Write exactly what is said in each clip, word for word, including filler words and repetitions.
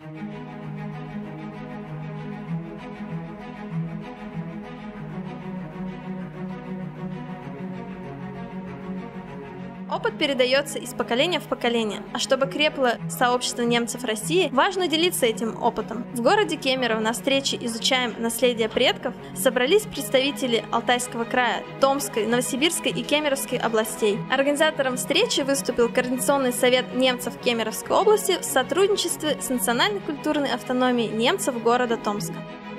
Опыт передается из поколения в поколение, а чтобы крепло сообщество немцев России, важно делиться этим опытом. В городе Кемерово на встрече «Изучаем наследие предков» собрались представители Алтайского края, Томской, Новосибирской и Кемеровской областей. Организатором встречи выступил Координационный совет немцев Кемеровской области в сотрудничестве с Национальной культурной автономией немцев города Томска.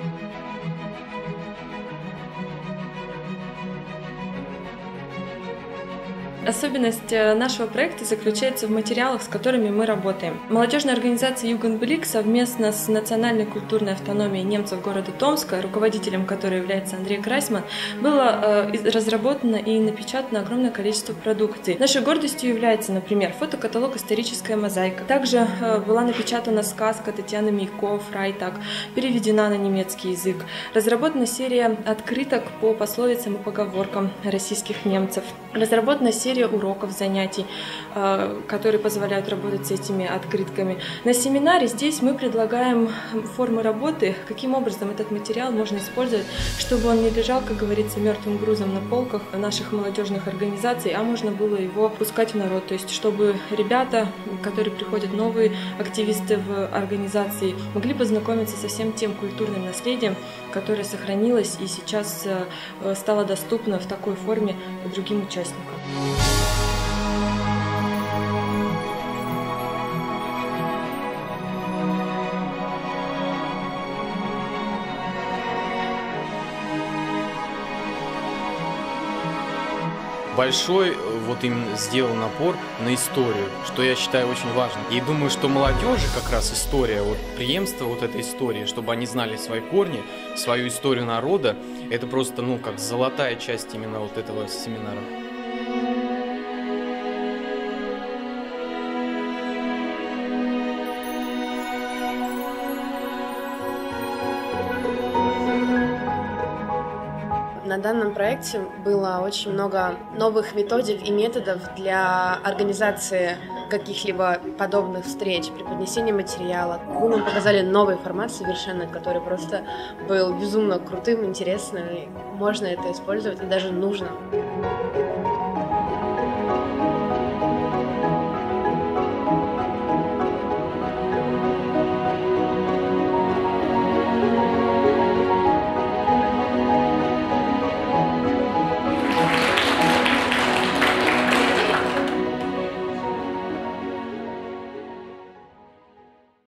Особенность нашего проекта заключается в материалах, с которыми мы работаем. Молодежная организация «Югенблик» совместно с Национальной культурной автономией немцев города Томска, руководителем которой является Андрей Крайсман, было разработано и напечатано огромное количество продукции. Нашей гордостью является, например, фотокаталог «Историческая мозаика». Также была напечатана сказка Татьяны Мейко «Фрайтаг», переведена на немецкий язык. Разработана серия открыток по пословицам и поговоркам российских немцев. Разработана серия уроков, занятий, которые позволяют работать с этими открытками. На семинаре здесь мы предлагаем формы работы, каким образом этот материал можно использовать, чтобы он не лежал, как говорится, мертвым грузом на полках наших молодежных организаций, а можно было его пускать в народ. То есть, чтобы ребята, которые приходят, новые активисты в организации, могли познакомиться со всем тем культурным наследием, которое сохранилось и сейчас стало доступно в такой форме другим участникам. Большой вот именно сделал напор на историю, что я считаю очень важным. И думаю, что молодежи как раз история, вот преемство вот этой истории, чтобы они знали свои корни, свою историю народа, это просто, ну, как золотая часть именно вот этого семинара. На данном проекте было очень много новых методик и методов для организации каких-либо подобных встреч, преподнесения материала. Вы нам показали новый формат совершенно, который просто был безумно крутым, интересным, и можно это использовать, и даже нужно.